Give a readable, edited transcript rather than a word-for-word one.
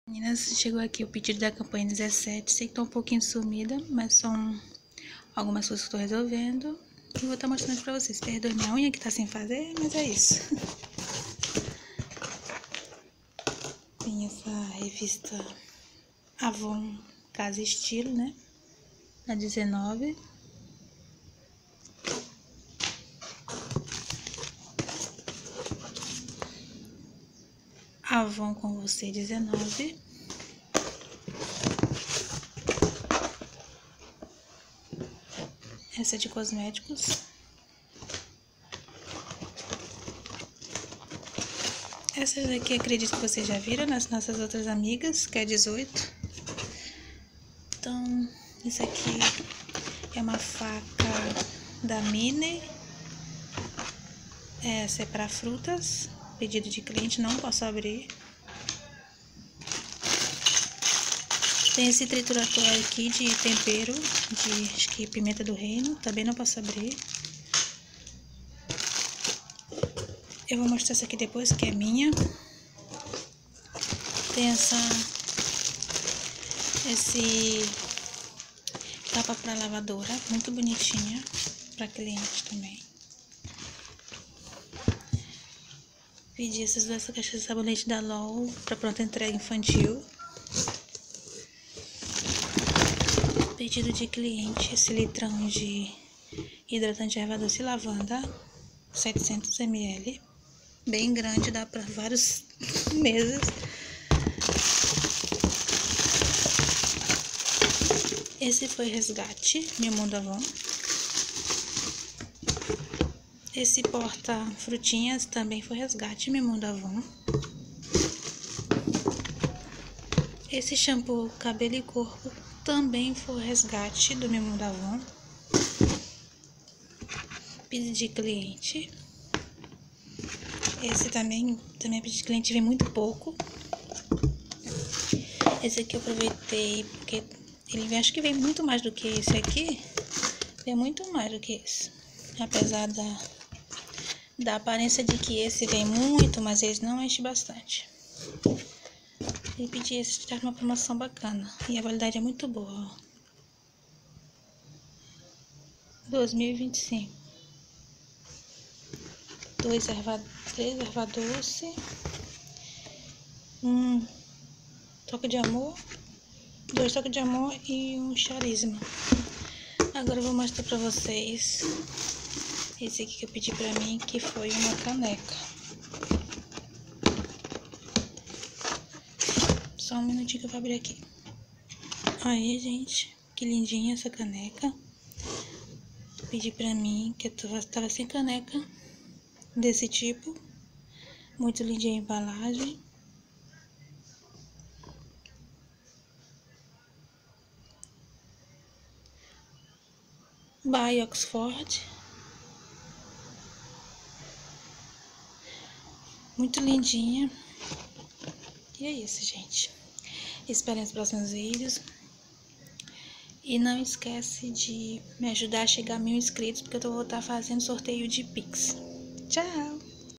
Meninas, chegou aqui o pedido da campanha 17. Sei que tô um pouquinho sumida, mas são algumas coisas que eu tô resolvendo. E vou estar mostrando pra vocês. Perdoe minha unha que tá sem fazer, mas é isso. Tem essa revista Avon Casa Estilo, né? A 19. Avon com você 19. Essa é de cosméticos. Essa daqui acredito que vocês já viram nas nossas outras amigas, que é 18. Então, isso aqui é uma faca da Mini. Essa é para frutas. Pedido de cliente, não posso abrir. Tem esse triturador aqui de tempero, de acho que pimenta do reino, também não posso abrir. Eu vou mostrar essa aqui depois, que é minha. Tem esse capa para lavadora, muito bonitinha, para cliente também. Pedi essas duas caixas de sabonete da LOL para pronta entrega infantil. Pedido de cliente, esse litrão de hidratante erva doce e lavanda, 700 ml. Bem grande, dá para vários meses. Esse foi resgate, Meu Mundo Avon. Esse porta frutinhas também foi resgate, Meu Mundo Avon. Esse shampoo cabelo e corpo também foi resgate do Meu Mundo Avon. Pedido de cliente. Esse também pedido de cliente, vem muito pouco. Esse aqui eu aproveitei porque ele acho que vem muito mais do que esse aqui. Vem muito mais do que esse. Apesar da aparência de que esse vem muito, mas esse não enche bastante. E pedi esse de uma promoção bacana. E a validade é muito boa, ó. 2025. 3 erva doce. Toque de amor. 2 toques de amor e um charisma. Agora eu vou mostrar pra vocês esse aqui que eu pedi pra mim, que foi uma caneca. Só um minutinho que eu vou abrir aqui. Aí, gente, que lindinha essa caneca. Pedi pra mim, que eu tava sem caneca desse tipo. Muito lindinha a embalagem. By Oxford. Muito lindinha. E é isso, gente. Esperem os próximos vídeos. E não esquece de me ajudar a chegar a 1000 inscritos, porque eu vou estar fazendo sorteio de Pix. Tchau!